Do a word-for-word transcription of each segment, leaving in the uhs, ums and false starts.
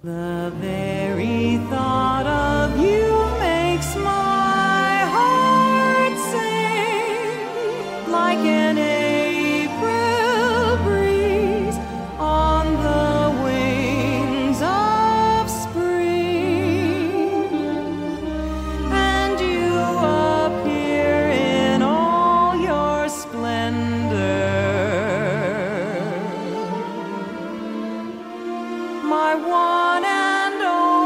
The very thought of you makes my heart sing like an April breeze on the wings of spring, and you appear in all your splendor, my one and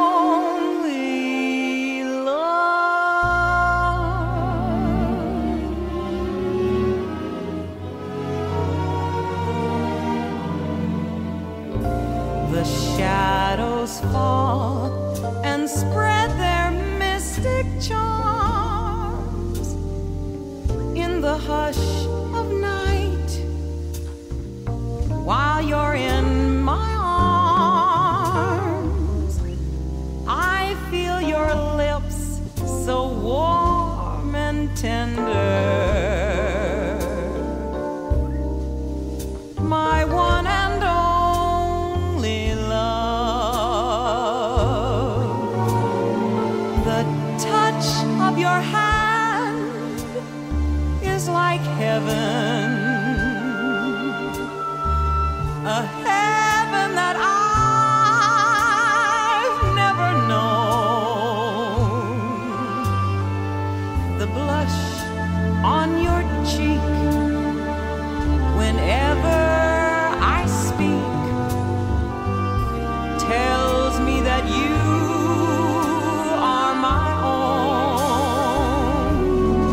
only love. The shadows fall and spread their mystic charms in the hush of night, while you're in my arms. I feel your lips so warm and tender, my one and only love. The touch of your hand is like heaven, a heaven that I've never known. The blush on your cheek whenever I speak tells me that you are my own.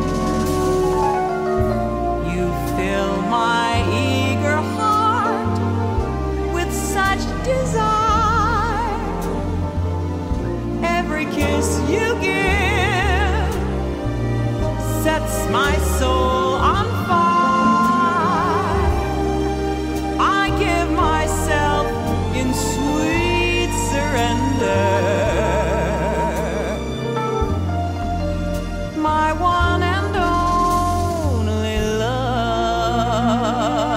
You fill my eager heart with such desire. Every kiss you give sets my soul on fire. I give myself in sweet surrender, my one and only love.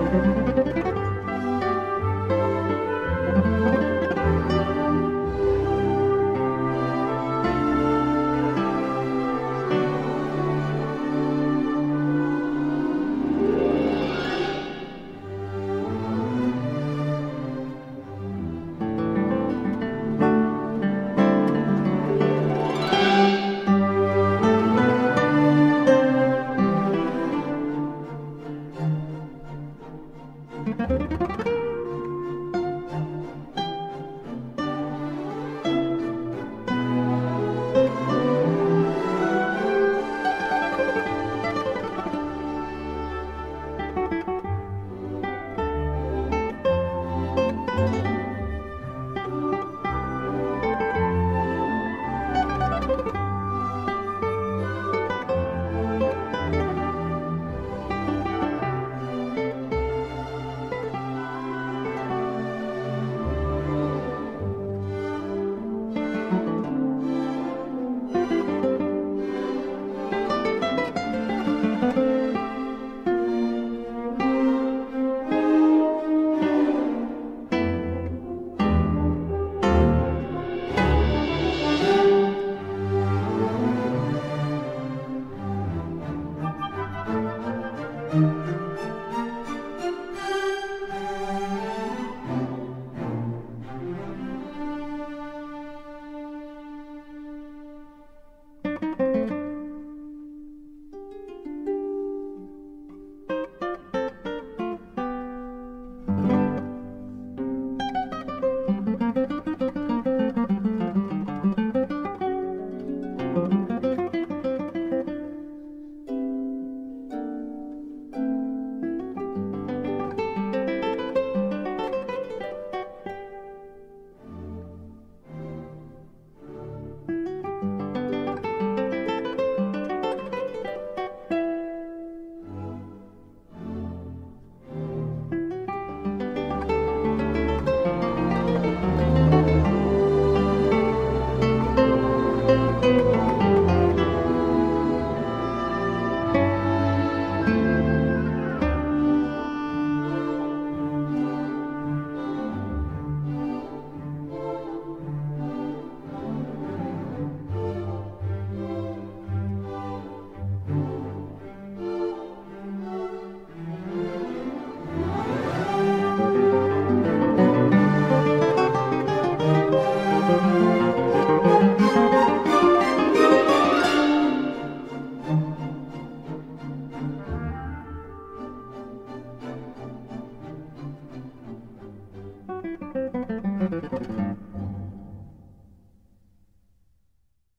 Thank you.